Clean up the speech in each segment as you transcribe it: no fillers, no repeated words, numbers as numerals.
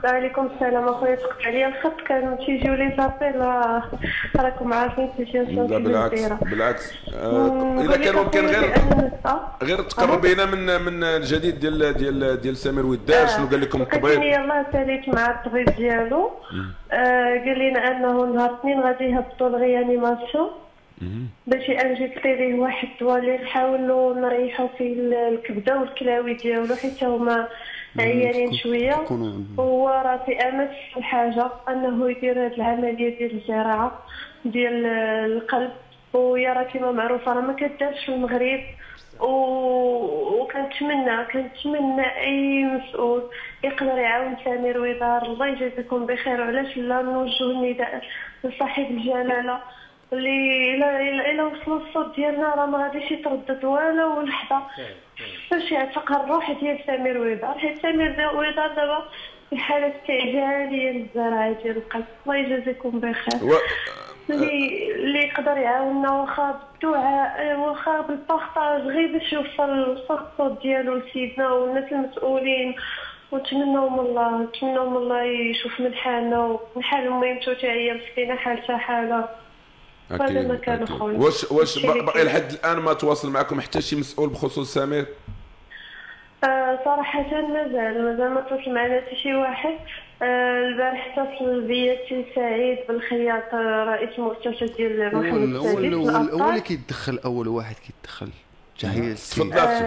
وعليكم السلام اخويا، تقطع عليا الخط، كانوا تيجيو لي زابيل راكم عارفين السيتياسيون لا كيفاش بالعكس دايره. بالعكس، الا نقول لك كان ممكن اخويا غير تقربينا من الجديد ديال سمير ودار، شنو قال لكم الطبيب؟ لقيتني يلاه ساليت مع الطبيب ديالو، قال لنا انه نهار الاثنين غادي يهبطوا الريانيماسيون باش انجكتي ليه واحد الدواء اللي نحاولوا نريحوا فيه الكبده والكلاوي ديالو حيت هما عيانين شويه. هو راه في امس الحاجه انه يدير هذه العمليه ديال الزراعه ديال القلب، ويا راه كما معروفه راه ما كدارش في المغرب. وكنتمنى اي مسؤول يقدر يعاون سمير ودار، الله يجازيكم بخير. وعلاش لا نوجه النداء لصاحب الجلاله اللي الا وصل الصوت ديالنا راه ما غاديش يتردد ولا لحظه باش يعتق الروح ديال سمير ودار، حيت سمير ودار دابا في حاله استعجاليه للزراعه ديال القلب. الله يجازيكم بخير. اللي يقدر يعاوننا واخا بالدعاء واخا بالبارطاج غير باش يوصل الصوت ديالو لسيدنا والناس المسؤولين، ونتمناو من الله يشوف من حالنا ومن حال امي متوتة هي مسكينه حالتها حاله. هذا ما كان خويا. واش باقي لحد الان ما تواصل معكم حتى شي مسؤول بخصوص سمير؟ صراحه مازال ما اتصل معنا حتى شي واحد. البارح اتصل بيا سي سعيد بالخياط رئيس المؤسسه ديال محمد السادس. هو اللي كيتدخل، اول واحد كيتدخل تحيه السيد. تفضل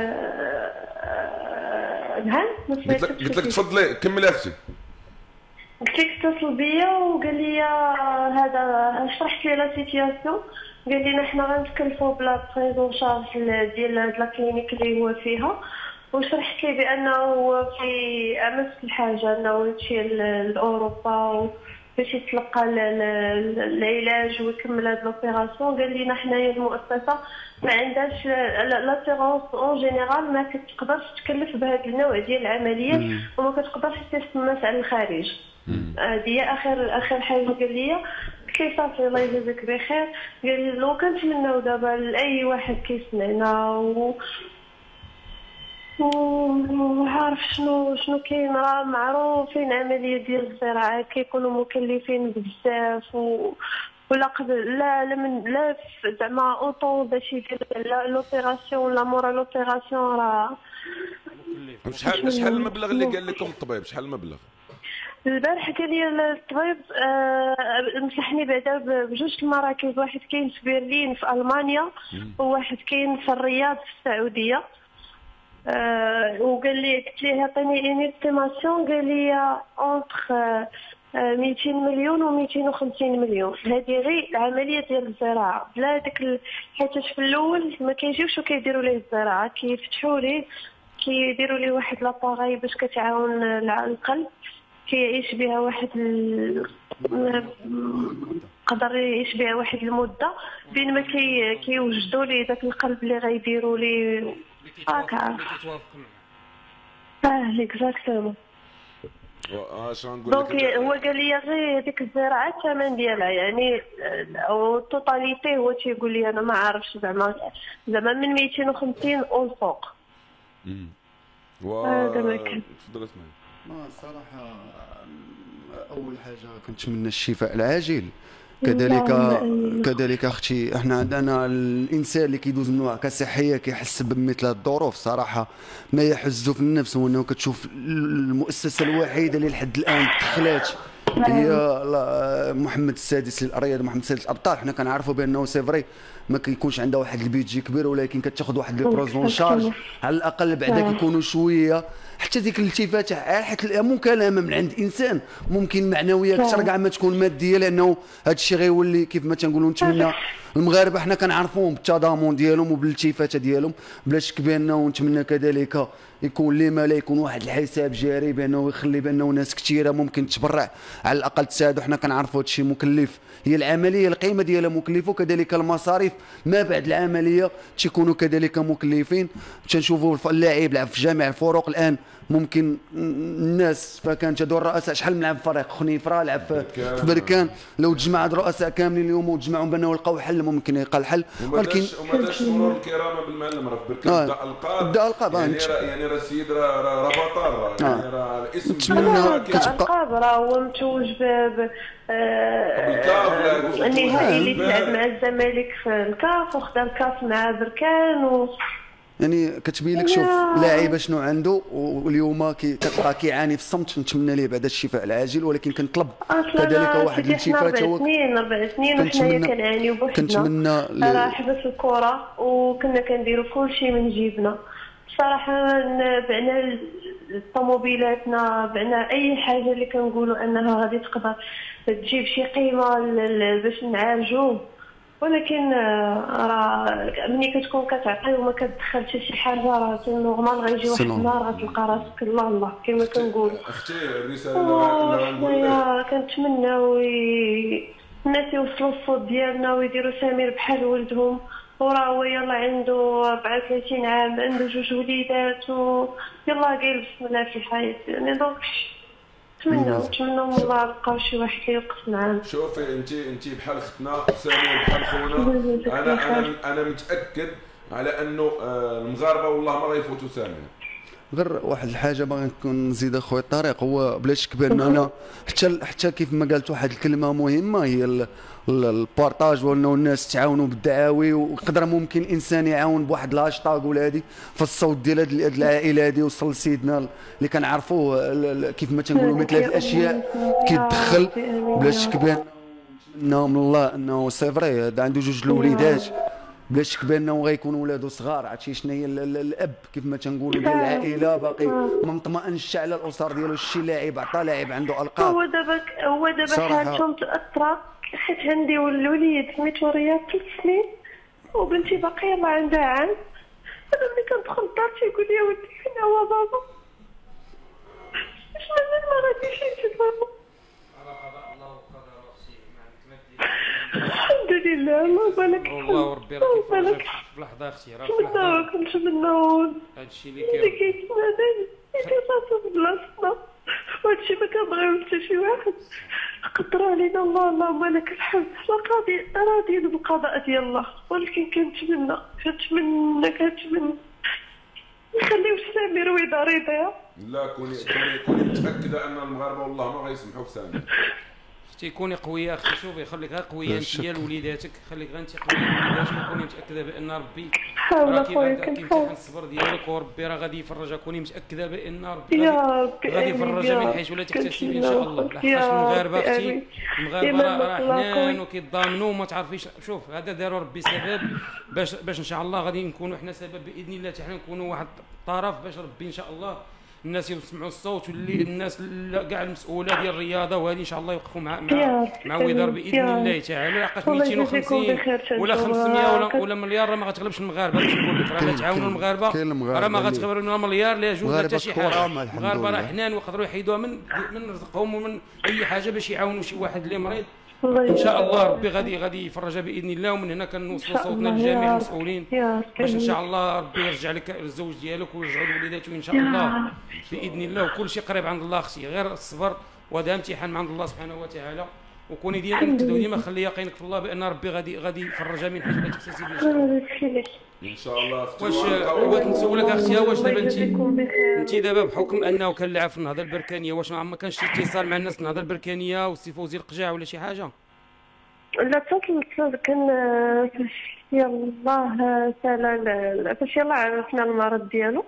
نعم قلت لك تفضلي كملي اختي. قلت لك اتصل بيا وقال لي هذا، شرحت لي لا سيتياسيون، قال لنا حنا غنتكلفوا بلا بريزون شارج ديال هاد لا كلينيك اللي هو فيها، وشرحت لي بانه في امس الحاجه انه يمشي لاوروبا باش يتلقى العلاج ويكمل هاد لوبيراسيون. قال لنا حنايا المؤسسه ما عندهاش لاسيغونس اون جينيرال، ما كتقدرش تكلف بهذا النوع ديال العمليات وما كتقدرش تستنى على الخارج. هذه اخر حاجه قال لي. قلت له صافي الله يجازيك بخير. قال لي لو كنتمناو دابا لاي واحد كيسمعنا وعارف شنو كاين، راه معروفين عمليه ديال الزراعه كيكونوا مكلفين بزاف ولا لا زعما اوطون باش يدير لوبيراسيون ولا مورا لوبيراسيون راه. شحال المبلغ اللي قال لكم الطبيب؟ شحال المبلغ؟ البارح قال لي الطبيب نصحني بعدا بجوج المراكز، واحد كاين في برلين في المانيا وواحد كاين في الرياض في السعوديه. وقال لي قلت ليه عطيني ان استيماسيون، قال لي اونتر 200 مليون و 250 مليون. هذه غير العمليه ديال الزراعه بلا داك حيت في الاول ما كيجيوش وكيديروا ليه الزراعه، كيفتحوا ليه كيديروا ليه واحد لاباغاي باش كتعاون القلب، كيعيش بها واحد قدر يعيش بها واحد المده بين ما كيوجدوا ليه داك القلب اللي غيديروا ليه. راك عارف اكزاكتومون. دونك هو قال لي غير هذيك الزراعه الثمن ديالها يعني التوتاليتي هو تيقول لي انا ما عارفش زعما من 250 والفوق. هذا ما كان. تفضل اسمعي. الصراحه اول حاجه كنتمنى الشفاء العاجل. كذلك اختي احنا عندنا الانسان اللي كيدوز من واقعه صحيه كيحس بمثل هذه الظروف، صراحه ما يحزو في النفس هو انه كتشوف المؤسسه الوحيده اللي لحد الان دخلات هي محمد السادس للرياض، محمد السادس ابطال. حنا كنعرفوا بانه سي فري ما كيكونش عندها واحد البيدجي كبير، ولكن كتاخذ واحد لي بروزون شارج على الاقل بعدا كيكونوا شويه حتى ديك الالتفات حيت مكالمه من عند انسان ممكن معنويه اكثر كاع ما تكون ماديه، لانه هذا الشيء غيولي كيف ما تنقولوا. نتمنى المغاربه حنا كنعرفوهم بالتضامن ديالهم وبالالتفاته ديالهم بلا شك بانه، ونتمنى كذلك يكون لما لا يكون واحد الحساب جاري بانه يخلي بانه ناس كثيره ممكن تبرع على الاقل تساعدوا. حنا كنعرفوا هذا الشيء مكلف، هي العمليه القيمه ديالها مكلفه، وكذلك المصاريف ما بعد العمليه تيكونوا كذلك مكلفين. تنشوفوا اللاعب لعب في جميع الفرق الان، ممكن الناس فكان تدور الرؤساء شحال من لعب فريق خنيفره لعب في بركان، لو تجمع الرؤساء كاملين اليوم وتجمعوا بانه لقاو حل ممكن يلقى الحل. ولكن وما داش مرور الكرامه بالمعلم، راه بركان بدا القاب يعني راه السيد راه بطل، يعني راه الاسم القاب راه هو متوج النهائي اللي تلعب مع الزمالك في الكاف وخدا الكاس مع بركان يعني كتبين لك شوف لاعيبه شنو عنده، واليوم كتلقى كيعاني في الصمت. نتمنى ليه بعد الشفاء العاجل، ولكن كنطلب كذلك واحد الشفاء. 4 سنين وحنايا كنعانيو بوحدنا، راه حبس الكره وكنا كنديروا كلشي من جيبنا بصراحه. بعنا الطوموبيلاتنا، بعنا اي حاجه اللي كنقولوا انها غادي تقدر تجيب شي قيمه باش نعالجوه، ولكن راه ملي كتكون كتعطي وما كتدخل حتى شي حاجه راه نورمال غيجي واحد النهار غتلقى راسك الله الله كما كنقولوا. اختي الرساله اللي حنايا كنتمناو الناس يوصلوا الصوت ديالنا ويديروا سمير بحال ولدهم، وراه هو يلا عنده 34 عام، عنده 2 وليدات يلا جالس بسم الله في الحياه. يعني دونك نتمنوا من الله لقاو شي واحد اللي يوقف معانا. شوفي انت بحال اختنا سمير بحال خونا، انا متاكد على انه المغاربه والله ما غيفوتوا سمير. غير واحد الحاجه باغي نكون نزيد اخويا الطريق، هو بلا شك باننا حتى كيف ما قالت واحد الكلمه مهمه هي البارطاج، وانه الناس تعاونوا بالدعاوي، ويقدر ممكن انسان يعاون بواحد الهاشتاغ ولا هادي، فالصوت ديال هاد العائله هادي وصل لسيدنا اللي كنعرفوه كيف ما تنقولوا مثل هاد الاشياء كيتدخل. بلا شك بان نتمنى من الله انه سي فري هذا عنده 2 الوليدات، بلا شك بانه غيكونوا ولادو صغار. عرفتي شنو هي الاب كيف ما تنقولوا ديال العائله باقي ما مطمئنش على الاسر ديالو. شي لاعب عطى لاعب عنده القاب، هو دابا حالتهم تاثرت، حيت عندي الوليد سميتو رياض 3 سنين وبنتي باقيه ما عندها عام. انا ملي كندخل للدار تيقول لي ودي فين هو بابا، واش مازال ما غاديش يجي بابا. الحمد لله. الله يبارك والله وربي راه كيفرجك في لحظه اختي، راه في لحظه كنتمناو هادشي اللي كيتمنى يتصاصوا في بلاصتنا، وهادشي ما كنبغيو حتى شي واحد. قدر علينا الله، اللهم لك الحمد. راضيين بالقضاء ديال الله، ولكن كنتمنى نخليو سمير ويدار يضيع. لا كوني متاكده ان المغاربه والله ما غيسمحوا في سمير. اختي كوني قويه اختي، شوفي خليك غير قويه انت لوليداتك، خليك غير انت قويه لوليداتك، وكوني متاكده بان ربي حاول اخويا كيمتحن الصبر ديالك، وربي راه غادي يفرجها. كوني متاكده بان ربي غادي يفرجها من حيث لا تحتسبي ان شاء الله. لحقاش المغاربه اختي، المغاربه راه حنان وكيتضامنوا وما تعرفيش. شوف هذا داروا ربي سبب باش ان شاء الله غادي نكونوا حنا سبب باذن الله، حتى حنا نكونوا واحد الطرف باش ربي ان شاء الله الناس يسمعوا الصوت، واللي الناس كاع المسؤوله ديال الرياضه وهذه ان شاء الله يوقفوا مع وزاره باذن الله تعالى. لحقاش 250 ولا 500 ولا مليار راه ما غتغلبش المغاربه. باش نقول لك راه تعاونوا المغاربه راه ما غتغلب مليار لا جوج حتى شي حاجه. المغاربه راه حنان ويقدروا يحيدوها من رزقهم ومن اي حاجه باش يعاونوا شي واحد اللي مريض. ان شاء الله ربي غادي يفرجها باذن الله. ومن هنا كنوصلوا صوتنا لجميع المسؤولين باش ان شاء الله ربي يرجع لك الزوج ديالك ويرجعوا لوليداته ان شاء الله باذن الله. وكل شيء قريب عند الله اختي، غير الصبر وهذا امتحان من عند الله سبحانه وتعالى. وكوني ديما خلي يقينك في الله بان ربي غادي يفرجها من حيث لا تحتسبي ان شاء الله. اختي واش بغيت نسولك اختي، واش دابا انت دابا بحكم انه كنلعب في النهضه البركانيه، واش ما كانش شي اتصال مع الناس النهضه البركانيه والسي فوزي القجاع ولا شي حاجه؟ لا اتصلت كان فاش يلاه سالا فاش يلاه عرفنا المرض ديالو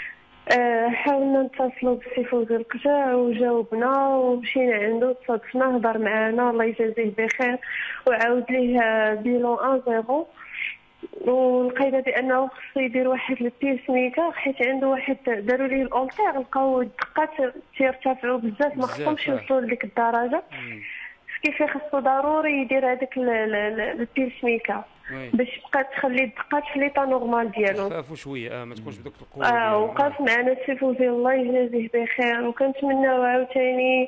حاولنا نتصلوا بالسي فوزي القجاع وجاوبنا ومشينا عنده تصادفنا هضر معنا الله يجازيه بخير وعاود ليه بيلون 1-0 ولقينا بانه خصو يدير واحد البيس ميكا حيت عنده واحد داروا ليه الالتير لقاو الدقات تيرتفعوا بزاف ما خصهمش يوصلوا لديك الدرجه كيف خصو ضروري يدير هذاك البيس ميكا باش تبقى تخلي الدقات في ليطا نورمال ديالو خافوا شويه ما تكونش بدوك القوه وقف معنا السي فوزي الله يجازيه بخير وكنتمناو عاوتاني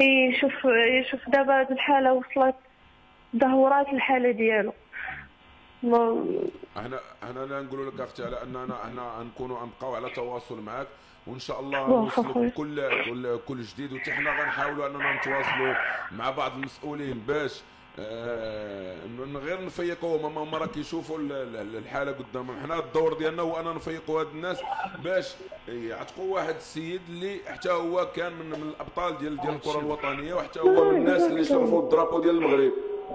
يشوف دابا هاد الحاله وصلت تدهورات الحاله ديالو احنا لا نقولوا لك اختي على اننا نكونوا نبقاو على تواصل معك وان شاء الله نوصلوا كل جديد وحتى حنا غنحاولوا اننا نتواصلوا مع بعض المسؤولين باش من غير نفيقوهم، هما راه كيشوفوا الحاله قدامهم. حنا الدور ديالنا هو اننا نفيقوا هاد الناس باش يعتقوا واحد السيد اللي حتى هو كان من الابطال ديال الكره الوطنيه، وحتى هو من الناس اللي شرفوا الدرابو ديال المغرب.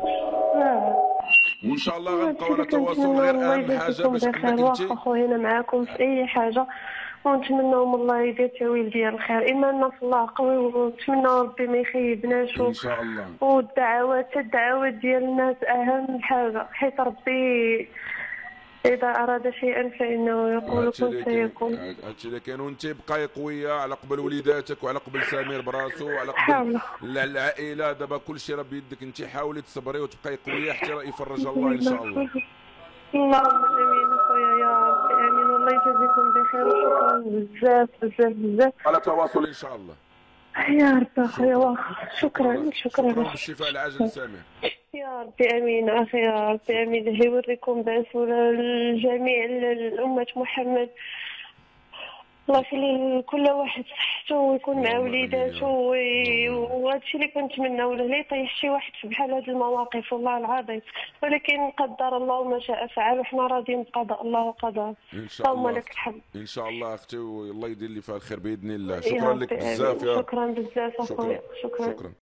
وان شاء الله غنبقاو على تواصل. غير اهم حاجه باش انك انت اخويا انا معاكم في اي حاجه، ونتمناو من الله يدير تاويل ديال الخير. ايماننا في الله قوي، ونتمناو ربي ما يخيبناش ان شاء الله. الدعوات ديال الناس اهم حاجه، حيت ربي اذا اراد شيئا فانه يقول كن فيكون. هادشي اللي كاين. وانت بقاي قويه على قبل وليداتك وعلى قبل سمير براسو وعلى قبل العائله. دابا كلشي راه بيدك انت، حاولي تصبري وتبقاي قويه حتى يفرج الله ان شاء الله. اللهم امين اخويا يا ربي امين. والله يجازيكم بخير، وشكرا بزاف بزاف بزاف. على تواصل ان شاء الله يا ربي اخويا. واخا شكرا بالشفاء العاجل سامر يا ربي امين اخي يا ربي امين. الله يوريكم باس لجميع الامه محمد. الله يخلي كل واحد صحته ويكون مع وليداته، وهذا الشيء اللي كنتمناو له، لا يطيح شي واحد في بحال هذه المواقف والله العظيم. ولكن قدر الله ما شاء فعل، وحنا راضيين بقضاء الله وقدره. ان شاء الله. اللهم لك الحمد. ان شاء الله اختي، والله يدير لي فيها الخير باذن الله. شكرا لك بزاف. شكرا بزاف اخويا. شكرا.